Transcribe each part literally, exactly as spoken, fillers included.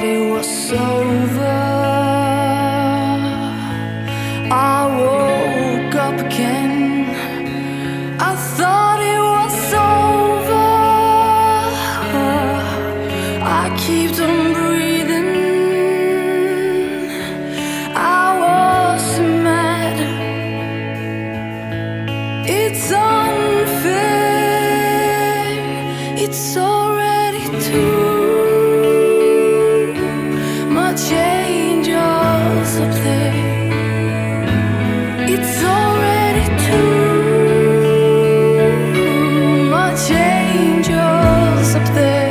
it was over. I woke up again. I thought it was over. I keep on breathing. I was mad. It's unfair. It's already too much angels up there. It's already too much angels up there.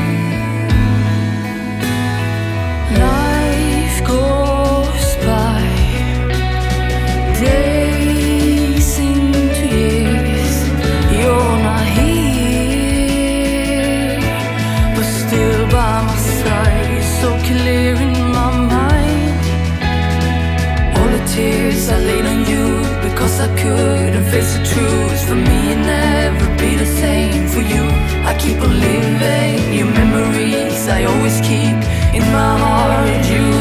Life goes by, days into years. You're not here, but still by my side, so clear in my mind. All the tears I laid on you because I couldn't face the truth. For me it never be the same. For you I keep on living. Your memories I always keep in my heart. You